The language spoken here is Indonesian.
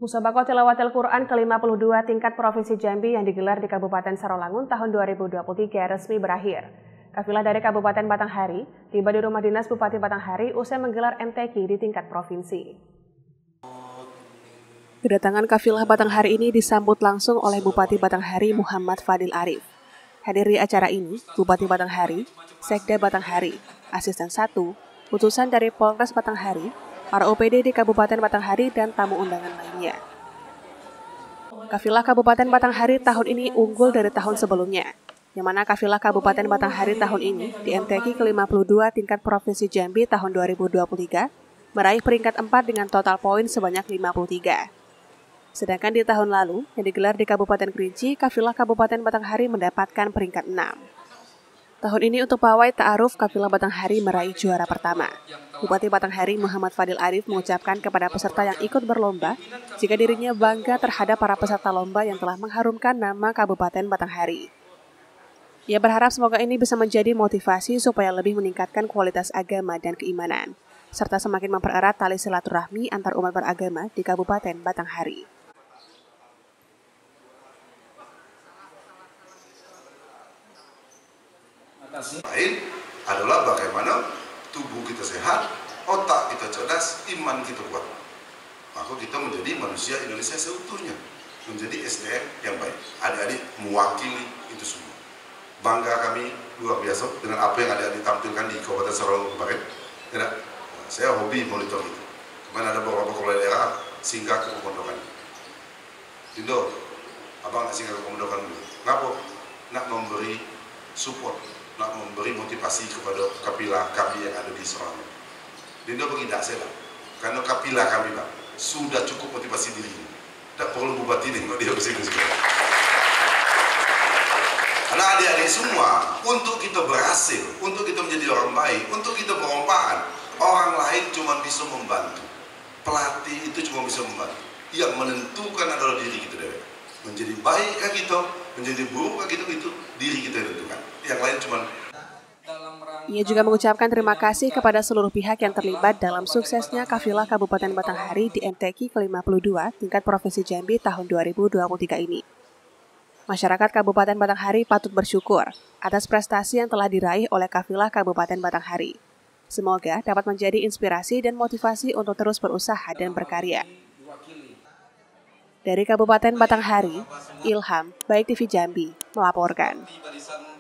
Musabaqah Tilawatil Quran ke-52 tingkat Provinsi Jambi yang digelar di Kabupaten Sarolangun tahun 2023 resmi berakhir. Kafilah dari Kabupaten Batanghari tiba di Rumah Dinas Bupati Batanghari usai menggelar MTQ di tingkat provinsi. Kedatangan kafilah Batanghari ini disambut langsung oleh Bupati Batanghari Muhammad Fadil Arif. Hadir di acara ini, Bupati Batanghari, Sekda Batanghari, Asisten 1, utusan dari Polres Batanghari, para OPD di Kabupaten Batanghari, dan tamu undangan lainnya. Kafilah Kabupaten Batanghari tahun ini unggul dari tahun sebelumnya, yang mana kafilah Kabupaten Batanghari tahun ini di MTQ ke-52 tingkat Provinsi Jambi tahun 2023 meraih peringkat 4 dengan total poin sebanyak 53. Sedangkan di tahun lalu, yang digelar di Kabupaten Kerinci, kafilah Kabupaten Batanghari mendapatkan peringkat 6. Tahun ini untuk pawai ta'aruf kafilah Batanghari meraih juara pertama. Bupati Batanghari Muhammad Fadil Arif mengucapkan kepada peserta yang ikut berlomba jika dirinya bangga terhadap para peserta lomba yang telah mengharumkan nama Kabupaten Batanghari. Ia berharap semoga ini bisa menjadi motivasi supaya lebih meningkatkan kualitas agama dan keimanan, serta semakin mempererat tali silaturahmi antar umat beragama di Kabupaten Batanghari. Lain adalah bagaimana tubuh kita sehat, otak kita cerdas, iman kita kuat. Maka kita menjadi manusia Indonesia seutuhnya, menjadi SDM yang baik. Adik-adik mewakili itu semua. Bangga kami luar biasa dengan apa yang adik-adik tampilkan di Kabupaten Sarolangun kemarin. Tidak, saya hobi monitor itu. Kemarin ada beberapa kepala daerah singgah ke pemondokan. Dindo, abang nggak singgah ke pemondokan dulu. Ngapa? Nak memberi support, nak memberi motivasi kepada kapilah kami yang ada di Sarolangun. Dindo pergi tak saya lah, karena kapilah kami Pak sudah cukup motivasi diri. Tak perlu bupati ni, dia bersih segala. Karena adik-adik semua, untuk kita berhasil, untuk kita menjadi orang baik, untuk kita berompaan, orang lain cuma bisa membantu. Pelatih itu cuma bisa membantu. Yang menentukan adalah diri kita dewek. Menjadi baikkah kita, menjadi burukkah kita, itu diri kita yang tentukan. Yang lain cuma. Ia juga mengucapkan terima kasih kepada seluruh pihak yang terlibat dalam suksesnya kafilah Kabupaten Batanghari di MTQ ke-52 tingkat Provinsi Jambi tahun 2023 ini. Masyarakat Kabupaten Batanghari patut bersyukur atas prestasi yang telah diraih oleh kafilah Kabupaten Batanghari. Semoga dapat menjadi inspirasi dan motivasi untuk terus berusaha dan berkarya. Dari Kabupaten Batanghari, Ilham, Baik TV Jambi, melaporkan.